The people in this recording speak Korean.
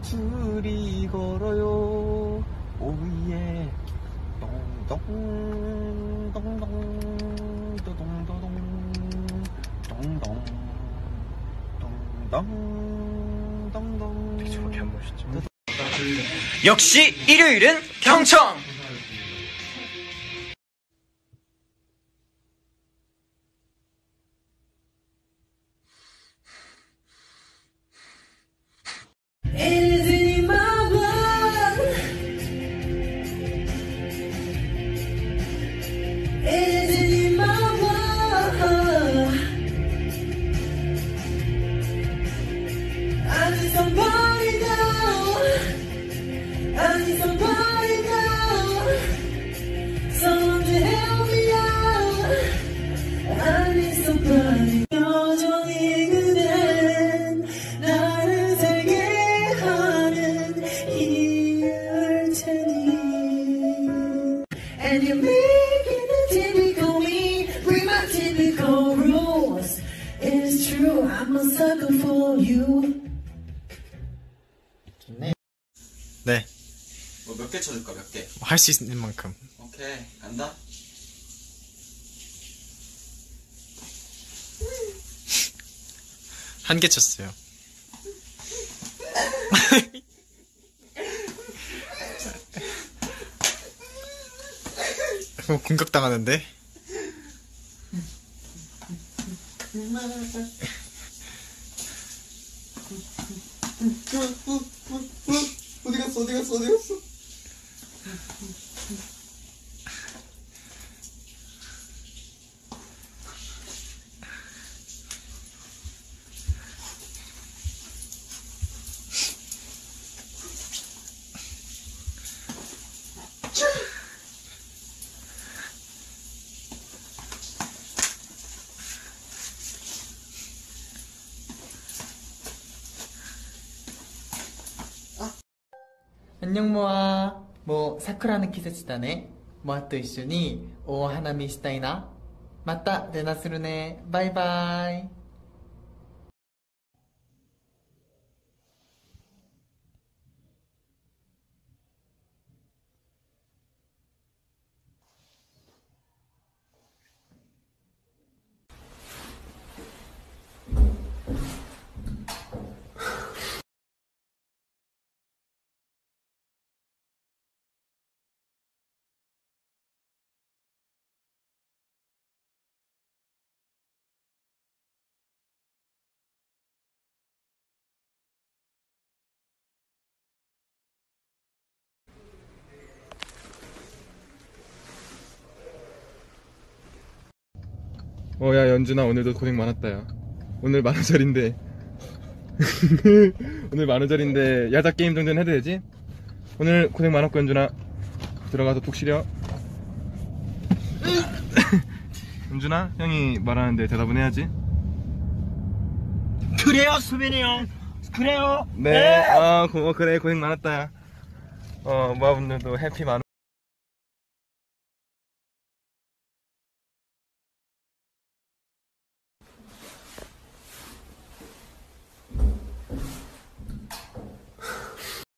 둘이 걸어요. 오예. 똥똥 똥똥 또동또동 똥똥 똥똥 똥똥. 저렇게 안 멋있죠. 역시 일요일은 경청. 여전히 그댄 나를 살게 하는 이유일 테니. And you're making the typical me break my typical rules. It's true, I'm a sucker for you. 네. 뭐 몇 개 쳐줄까? 몇 개? 할 수 있는 만큼. 오케이, 간다. 한 개 쳤어요. 공격당하는데? 어디 갔어? 어디 갔어? 어디 갔어? 안녕 모아. 뭐 사쿠라의 季節だね。モアと一緒に大花見したいな。また連絡するね。バイバイ。 야 연준아, 오늘도 고생 많았다. 야 오늘 만우절인데 오늘 만우절인데 야자 게임 정도는 해도 되지? 오늘 고생 많았고 연준아, 들어가서 푹 쉬려. 연준아, 형이 말하는데 대답은 해야지. 그래요, 수빈이 형. 그래요. 네. 그래, 고생 많았다. 모아분들도 해피 만우